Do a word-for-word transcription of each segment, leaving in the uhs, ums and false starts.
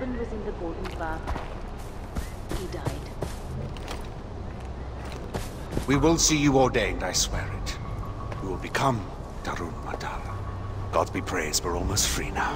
husband was in the golden path. He died. We will see you ordained, I swear it. You will become Darun Madara. God be praised, we're almost free now.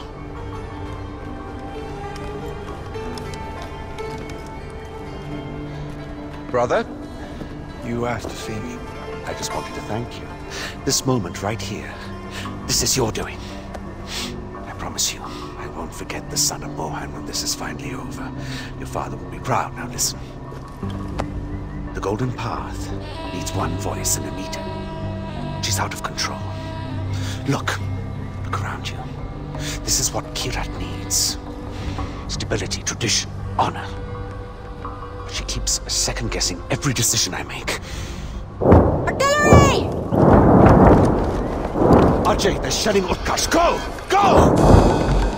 Brother? You asked to see me. I just wanted to thank you. This moment right here, this is your doing. I promise you, I won't forget the son of Mohan when this is finally over. Your father will be proud. Now listen. The Golden Path needs one voice and a meter. She's out of control. Look. Look around you. This is what Kyrat needs. Stability, tradition, honor. But she keeps second-guessing every decision I make. Artillery! Ajay, they're shelling Utkarsh. Go! Go!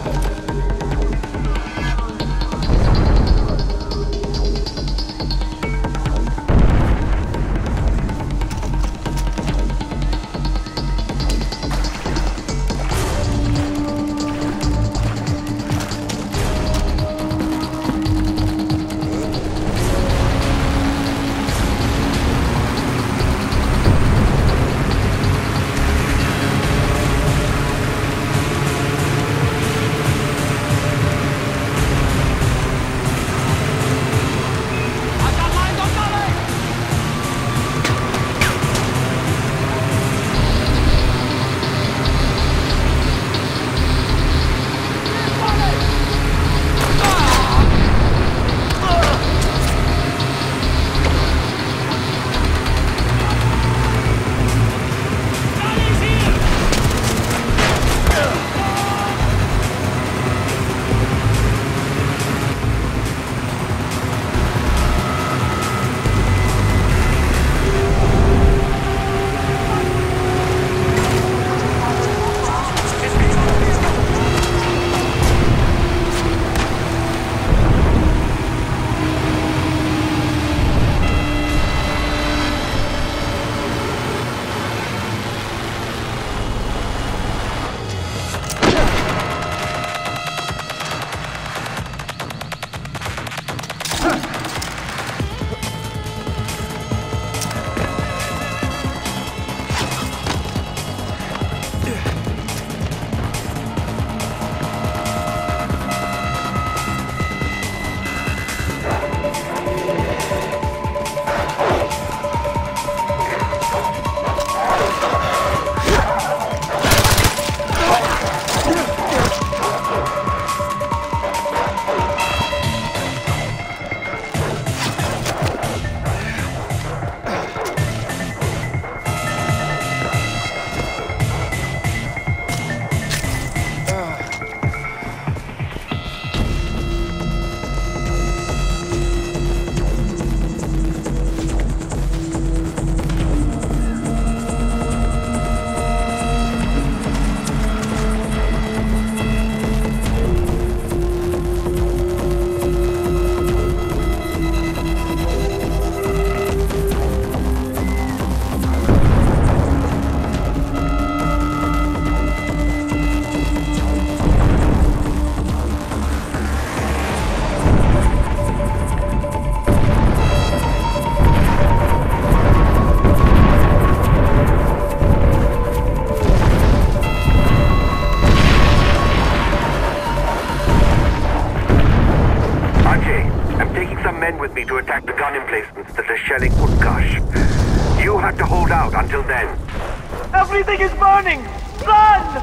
with me to attack the gun emplacements that are shelling Utkarsh. You have to hold out until then. Everything is burning! Run!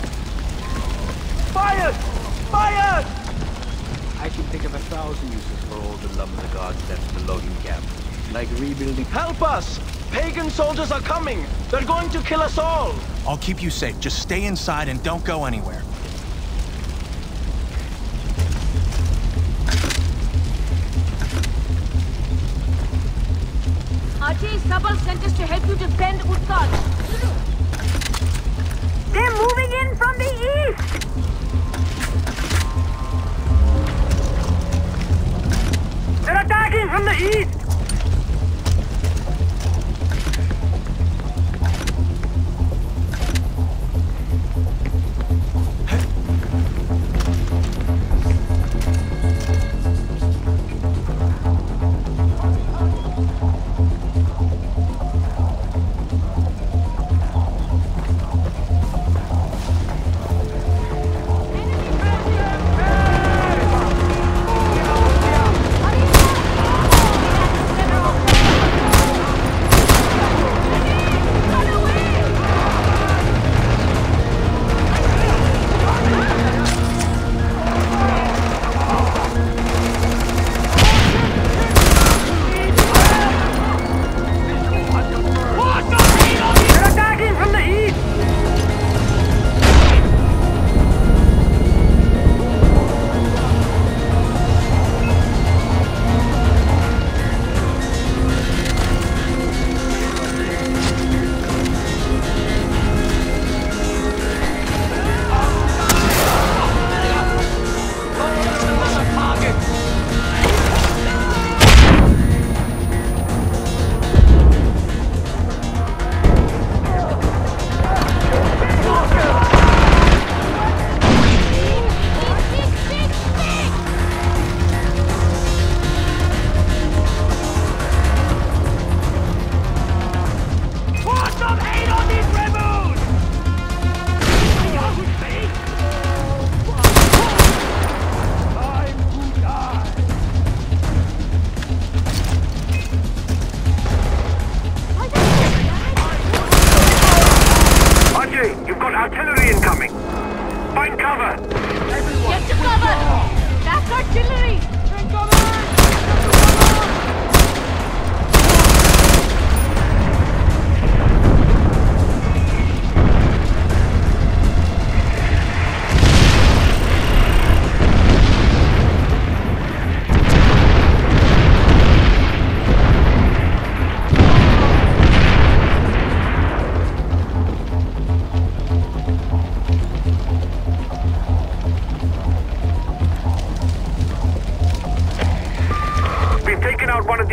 Fire! Fire! I can think of a thousand uses for all the lumber guards left in the loading camp. Like rebuilding... Help us! Pagan soldiers are coming! They're going to kill us all! I'll keep you safe. Just stay inside and don't go anywhere. Ajay, Sabal sent us to help you defend Utkarsh. They're moving in from the east! They're attacking from the east!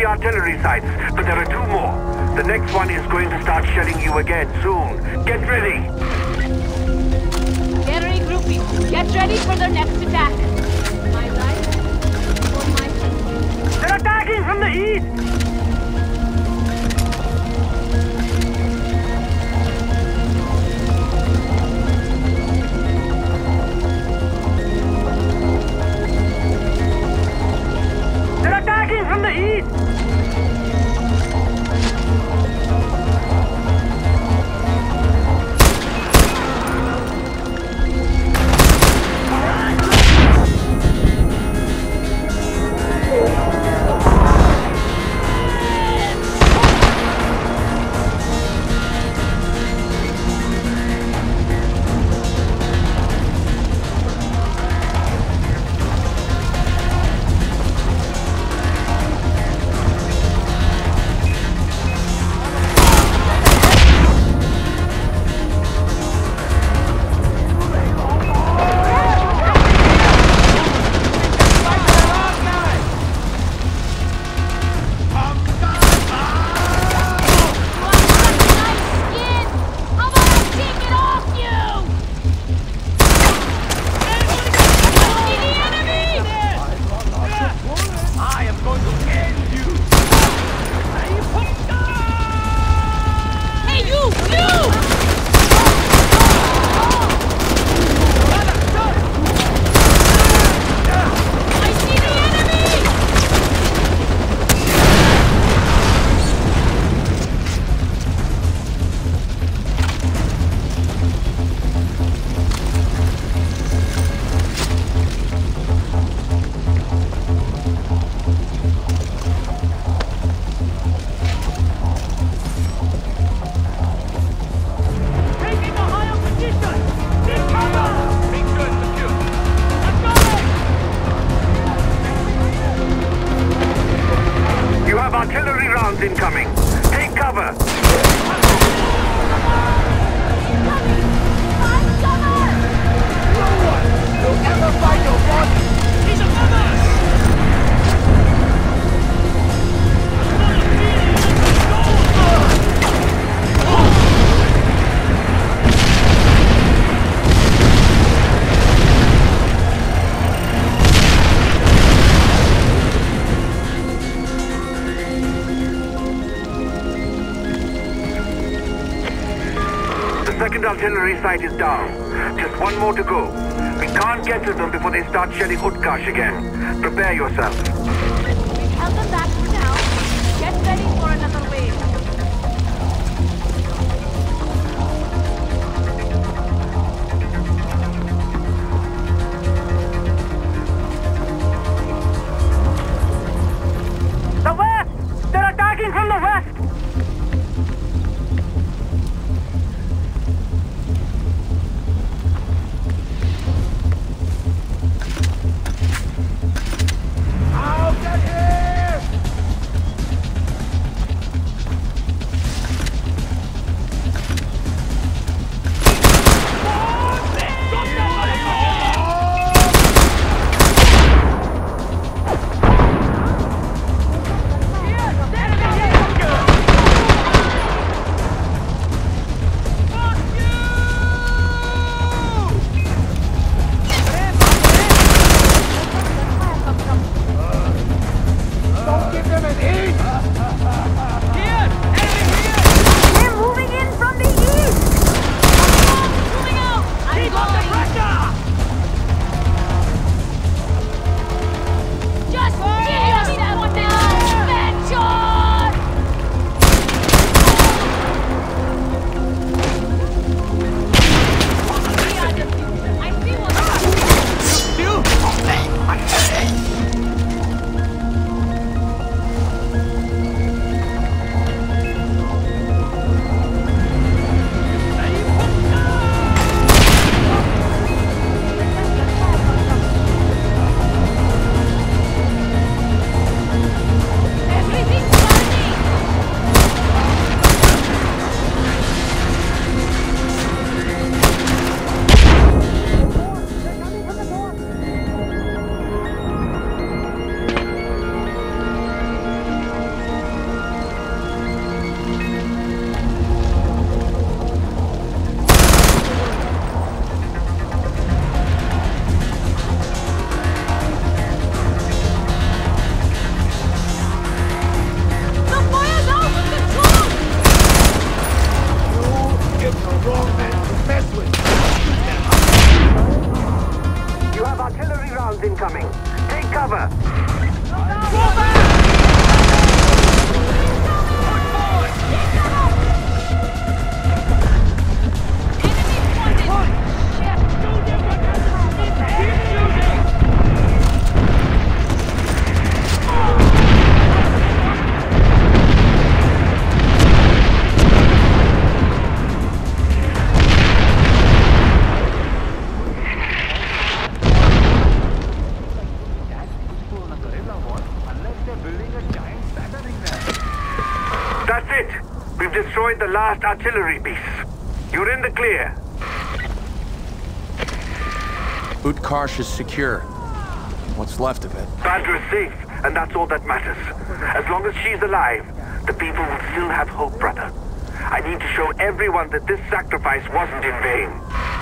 the artillery sites, but there are two more. The next one is going to start shelling you again soon. Get ready! They're regrouping. Get ready for their next attack. My right or my left? They're attacking from the east! From the east! Incoming! Take cover! Second artillery site is down. Just one more to go. We can't get to them before they start shelling Utkarsh again. Prepare yourself. We've held them back for now. Get ready for another wave. The west! They're attacking from the west! Out of here! cover! That's it! We've destroyed the last artillery piece. You're in the clear. Utkarsh is secure. What's left of it? Badger is safe, and that's all that matters. As long as she's alive, the people will still have hope, brother. I need to show everyone that this sacrifice wasn't in vain.